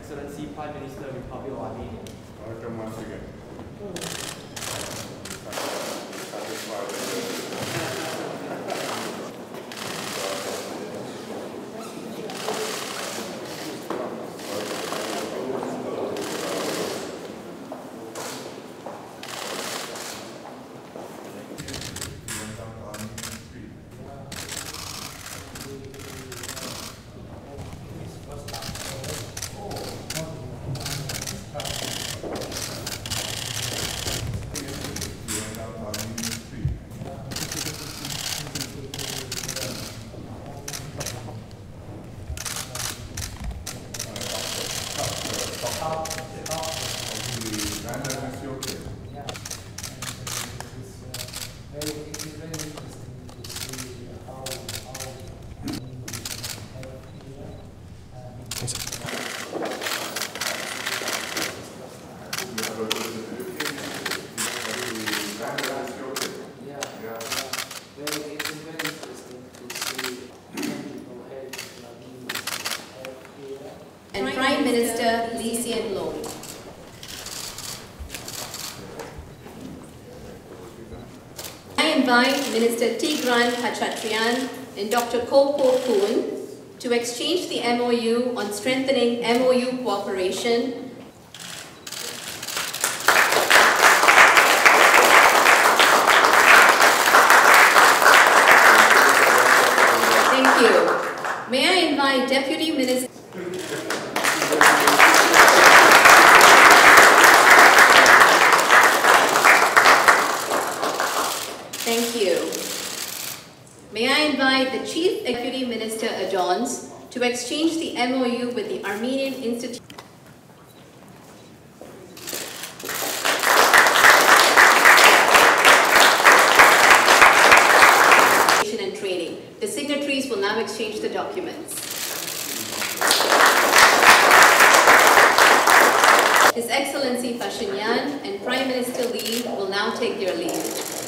Excellency Prime Minister, Republic of Armenia. Welcome once again. And Prime Minister Lee Hsien Loong. I invite Minister Tigran Khachatrian and Dr. Koh Poh Koon to exchange the MOU on strengthening MOU cooperation Thank you. May I invite Deputy Minister Thank you. May I invite the Chief Deputy Minister Adjons to exchange the MOU with the Armenian Institute and Training. The signatories will now exchange the documents. His Excellency Pashinyan and Prime Minister Lee will now take their leave.